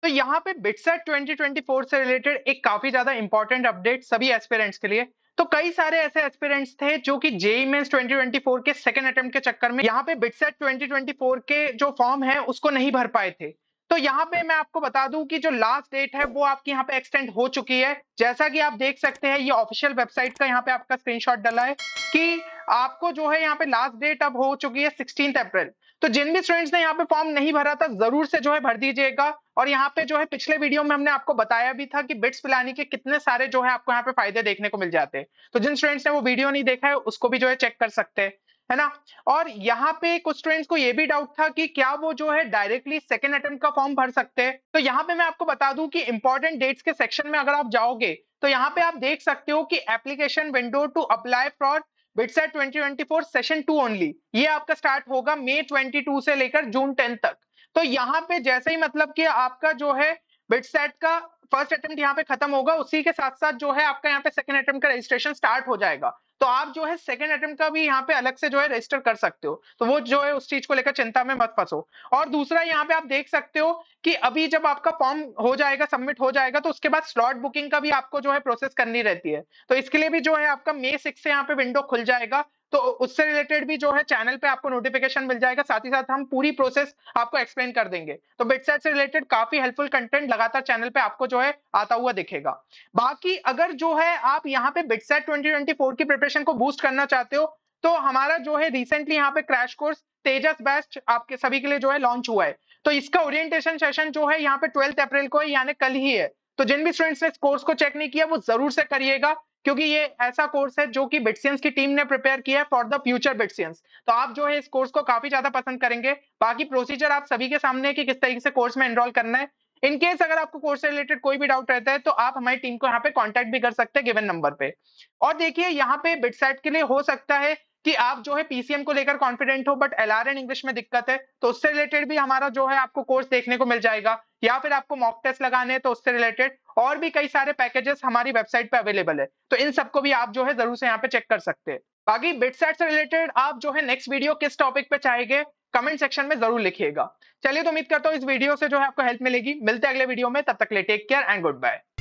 तो यहाँ पे बिटसेट 2024 से रिलेटेड एक काफी ज्यादा इंपॉर्टेंट अपडेट सभी एस्पिरेंट्स के लिए। तो कई सारे ऐसे एस्पिरेंट्स थे जो कि जेईई मेंस 2024 के सेकंड अटेम्प्ट के चक्कर में यहाँ पे बिटसेट 2024 के जो फॉर्म है उसको नहीं भर पाए थे। तो यहाँ पे मैं आपको बता दूं कि जो लास्ट डेट है वो आपकी यहाँ पे एक्सटेंड हो चुकी है। जैसा कि आप देख सकते हैं, ये ऑफिशियल वेबसाइट का यहाँ पे आपका स्क्रीनशॉट डला है कि आपको जो है यहाँ पे लास्ट डेट अब हो चुकी है 16 अप्रैल। तो जिन भी स्टूडेंट्स ने यहाँ पे फॉर्म नहीं भरा था जरूर से जो है भर दीजिएगा। और यहाँ पे जो है पिछले वीडियो में हमने आपको बताया भी था कि बिट्स पिलानी के कितने सारे जो है आपको यहाँ पे फायदे देखने को मिल जाते हैं। तो जिन स्टूडेंट्स ने वो वीडियो नहीं देखा है उसको भी जो है चेक कर सकते हैं, है ना। और यहाँ पे कुछ स्टूडेंट्स को ये भी डाउट था कि क्या वो जो है डायरेक्टली सेकंड अटेम्प्ट का फॉर्म भर सकते हैं। तो यहाँ पे मैं आपको बता दूं कि इंपॉर्टेंट डेट्स के सेक्शन में अगर आप जाओगे तो यहाँ पे आप देख सकते हो कि application window to apply for BITSAT 2024 session 2 only, ये आपका स्टार्ट होगा मई 22 से लेकर जून 10 तक। तो यहाँ पे जैसे ही मतलब कि आपका जो है बिटसेट का फर्स्ट अटेम्प्ट यहाँ पे खत्म होगा, उसी के साथ साथ जो है आपका यहाँ पे सेकंड अटेम्प्ट का रजिस्ट्रेशन स्टार्ट हो जाएगा। तो आप जो है सेकंड अटेम्प्ट का भी यहाँ पे अलग से जो है रजिस्टर कर सकते हो। तो वो जो है उस चीज को लेकर चिंता में मत फंसो। और दूसरा यहाँ पे आप देख सकते हो कि अभी जब आपका फॉर्म हो जाएगा, सबमिट हो जाएगा, तो उसके बाद स्लॉट बुकिंग का भी आपको जो है प्रोसेस करनी रहती है। तो इसके लिए भी जो है आपका मई 6 से यहाँ पे विंडो खुल जाएगा। तो उससे रिलेटेड भी जो है चैनल पे आपको नोटिफिकेशन मिल जाएगा, साथ ही साथ हम पूरी प्रोसेस आपको एक्सप्लेन कर देंगे। तो बिटसेट से रिलेटेड काफी हेल्पफुल कंटेंट लगातार चैनल पे आपको जो है आता हुआ दिखेगा। बाकी अगर जो है आप यहाँ पे बिटसेट 2024 की प्रिपरेशन को बूस्ट करना चाहते हो तो हमारा जो है रिसेंटली यहाँ पे क्रैश कोर्स तेजस बैच आपके सभी के लिए जो है लॉन्च हुआ है। तो इसका ओरिएंटेशन सेशन जो है यहाँ पे 12 अप्रैल को है, यानी कल ही है। तो जिन भी स्टूडेंट्स ने इस कोर्स को चेक नहीं किया वो जरूर से करिएगा, क्योंकि ये ऐसा कोर्स है जो कि बिटसियंस की टीम ने प्रिपेयर किया है फॉर द फ्यूचर बिटसियंस। तो आप जो है इस कोर्स को काफी ज्यादा पसंद करेंगे। बाकी प्रोसीजर आप सभी के सामने है कि किस तरीके से कोर्स में एनरोल करना है। इन केस अगर आपको कोर्स से रिलेटेड कोई भी डाउट रहता है तो आप हमारी टीम को यहाँ पे कांटेक्ट भी कर सकते हैं गिवन नंबर पे। और देखिए यहाँ पे बिटसेट के लिए हो सकता है कि आप जो है पीसीएम को लेकर कॉन्फिडेंट हो बट एलआर एंड इंग्लिश में दिक्कत है, तो उससे रिलेटेड भी हमारा जो है आपको कोर्स देखने को मिल जाएगा। या फिर आपको मॉक टेस्ट लगाने हैं तो उससे रिलेटेड और भी कई सारे पैकेजेस हमारी वेबसाइट पे अवेलेबल है। तो इन सबको भी आप जो है जरूर से यहाँ पे चेक कर सकते हैं। बाकी बिटसेट से रिलेटेड आप जो है नेक्स्ट वीडियो किस टॉपिक पे चाहेंगे कमेंट सेक्शन में जरूर लिखिएगा। चलिए, तो उम्मीद करता हूँ इस वीडियो से जो है आपको हेल्प मिलेगी। मिलते हैं अगले वीडियो में, तब तक के लिए take care and good bye.